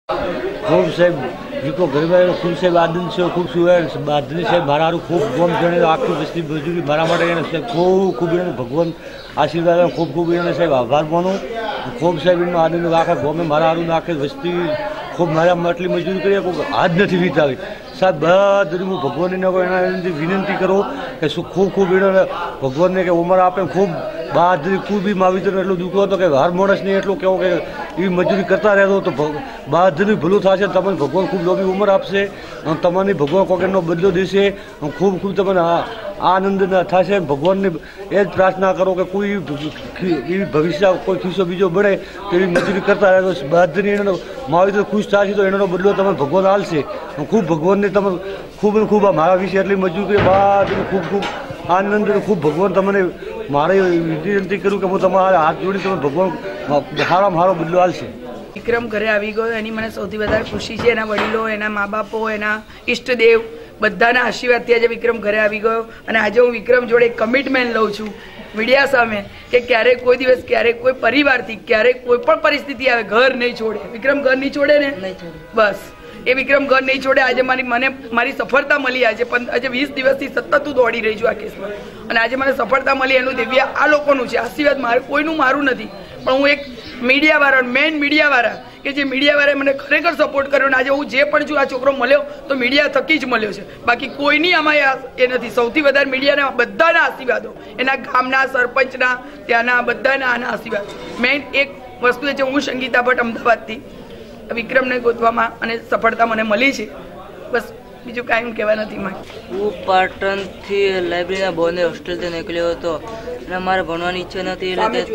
खूब साहेब जिको घर में खूब साहेब आदमी से खूब सुबह आदमी साहेब मारा खूब गोम जने आखी बस्ती मजूरी मारा माटे खूब खूब भगवान आशीर्वाद खूब खूब साहेब आभार मानो खूब साहेब इन आदमी आखा गोम में मारा आखे बस्ती खूब मारा आटली मजूरी करिए हाथ नहीं वीतावी साहब बधु हूँ भगवान विनंती करो कि खूब खूब भगवान ने उमर आपे खूब बहादुरी खूब भी मावितर एटલું દુઃખ હતો કે હર માણસને એટલું કહેવું કે એ મજૂરી કરતા રહેતો તો બહાદુરી ભૂલું થશે તમને ભગવાન ખૂબ લોભી ઉંમર આપશે તમને ભગવાન કોકેનો બદલો દેશે ખૂબ ખૂબ તમને આનંદ થશે ભગવાનને એ જ પ્રાર્થના કરો કે કોઈ એવી ભવિષ્ય કોઈ ખિસ્સો બીજો બળે તો એવી મજૂરી કરતા રહે તો બહાદુરી એનો માવિતર ખુશ થશે તો એનો બદલો તમને ભગવાન આલશે ખૂબ ભગવાનને તમે ખૂબ ને ખૂબ મારા વિશે એટલી મજૂરી કરી બહાદુરી ખૂબ ખૂબ આનંદ ખૂબ ભગવાન તમને મારે વિનંતી કરું કે હું તમારા હાથ જોડી તમે ભગવાન સારામાં સારો બદલો આલશે। વિક્રમ ઘરે આવી ગયો એની મને સૌથી વધારે ખુશી છે એના વડીલો એના મા બાપો એના ઈષ્ટદેવ બધાના આશીર્વાદથી આજે વિક્રમ ઘરે આવી ગયો અને આજે હું વિક્રમ જોડે કમિટમેન્ટ લઉં છું મીડિયા સામે કે ક્યારેક કોઈ દિવસ ક્યારેક કોઈ પરિવારથી ક્યારેક કોઈ પણ પરિસ્થિતિ આવે ઘર નહીં છોડે વિક્રમ ઘર નહીં છોડે ને બસ એ વિક્રમ ઘર નહીં છોડે। આજે મારી સફળતા મળી આજે 20 દિવસથી સતત હું દોડી રહી છું આ કેસમાં અને આજે મને સફળતા મળી એનું દિવ્ય આ લોકોનું છે આશીર્વાદ મારે કોઈનું મારું નથી પણ હું એક મીડિયાવાળા મેઇન મીડિયાવાળા કે જે મીડિયાવાળાએ મને ખરેખર સપોર્ટ કર્યો અને આજે હું જે પણ છું આ છોકરો મળ્યો તો મીડિયા થકી જ મળ્યો છે બાકી કોઈની આમાં એ નથી સૌથી વધારે મીડિયાના બધાના આશીર્વાદો એના ગામના સરપંચના ત્યાંના બધાના આના આશીર્વાદ મેઇન એક વસ્તુ એ છે હું સંગીતા ભટ્ટ અમદાવાદથી વિક્રમને ગોતવામાં અને સફળતા મને મળી છે બસ બીજું કાંઈ કહેવા નથી માંગતી। હું પાટણથી લાઇબ્રેરીના બોને હોસ્ટેલથી નીકળ્યો હતો અને મારે ભણવાની ઈચ્છા નથી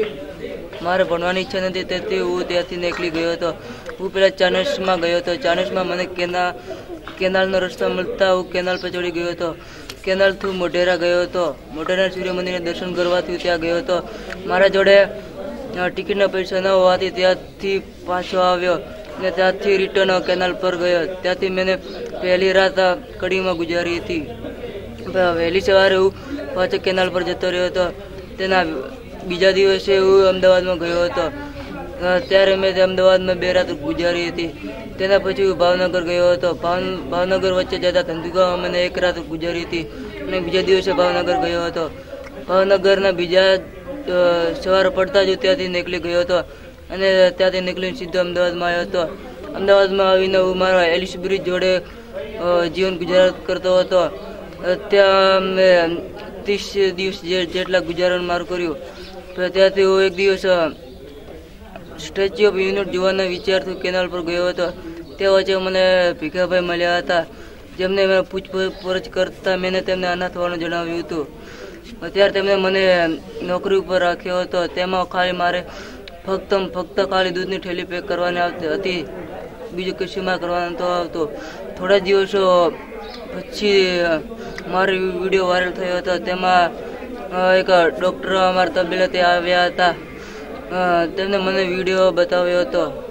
તેથી હું ત્યાંથી નીકળી ગયો હતો। હું પહેલાં ચાણસ્માં ગયો હતો ચાણસ્માં મને કેનાલનો રસ્તો મળતા હું કેનાલ પર ચડી ગયો હતો કેનાલ થ્રુ મોઢેરા ગયો હતો મોઢેરા સૂર્ય મંદિરના દર્શન કરવાથી ત્યાં ગયો હતો મારા જોડે ટિકિટના પૈસા ન હોવાથી ત્યાંથી પાછો આવ્યો ને ત્યાંથી રિટર્ન કેનાલ પર ગયો ત્યાંથી મેં પહેલી રાત કડીમાં ગુજારી હતી વહેલી સવારે હું પાછો કેનાલ પર જતો રહ્યો હતો તેના બીજા દિવસે હું અમદાવાદમાં ગયો હતો ત્યારે મેં અમદાવાદમાં 2 રાત ગુજારી હતી તેના પછી હું ભાવનગર ગયો હતો ભાવનગર વચ્ચે જતા ધંધુકામાં મેં 1 રાત ગુજારી હતી અને બીજા દિવસે ભાવનગર ગયો હતો ભાવનગરના બીજા સવારે પડતા જ ત્યાંથી નીકળી ગયો હતો અને ત્યાંથી નીકળીને સીધો અમદાવાદમાં આવ્યો હતો અમદાવાદમાં આવીને હું મારા એલિસ બ્રિજ જોડે જીવન ગુજરાત કરતો હતો ત્યાં મેં 30 દિવસ જેટલા ગુજારણ મારું કર્યું તો ત્યાંથી હું એક દિવસ સ્ટેચ્યુ ઓફ યુનિટી જોવાના વિચારથી કેનાલ પર ગયો હતો તે વચ્ચે મને ભીખાભાઈ મળ્યા હતા જેમને મેં પૂછપરછ કરતા મેં તેમને અનાથ હોવાનું જણાવ્યું હતું ત્યારે તેમણે મને નોકરી ઉપર રાખ્યો હતો તેમાં ખાલી મારે ફક્ત ખાલી દૂધની થેલી પેક કરવાની આવતી હતી બીજું કશુંમાં કરવાનું તો આવતો થોડા દિવસો પછી મારો વિડીયો વાયરલ થયો હતો તેમાં એક ડૉક્ટર અમારા તબેલાથી આવ્યા હતા તેમને મને વિડીયો બતાવ્યો હતો